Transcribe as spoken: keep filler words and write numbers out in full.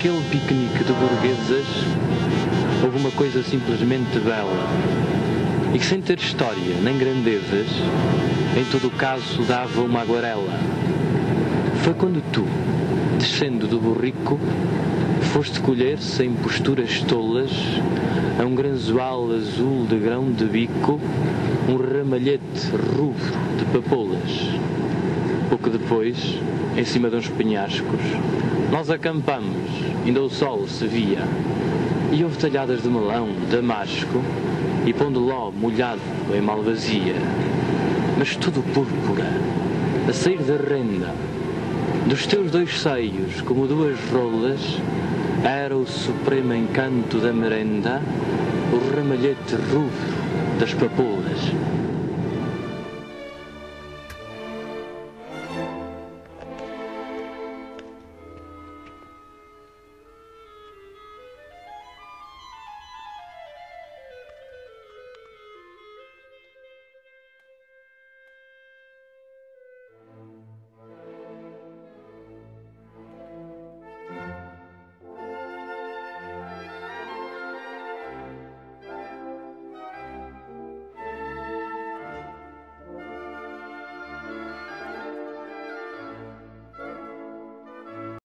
naquele piquenique de burguesas houve uma coisa simplesmente bela e que, sem ter história nem grandezas, em todo o caso dava uma aguarela. Foi quando tu, descendo do burrico, foste colher sem posturas tolas a um granzoal azul de grão de bico um ramalhete rubro de papoulas. Pouco depois, em cima de uns penhascos, nós acampamos, ainda o sol se via, e houve talhadas de melão, damasco, e pão de ló molhado em malvazia, mas tudo púrpura, a sair da renda, dos teus dois seios, como duas rolas, era o supremo encanto da merenda, o ramalhete rubro das papoulas.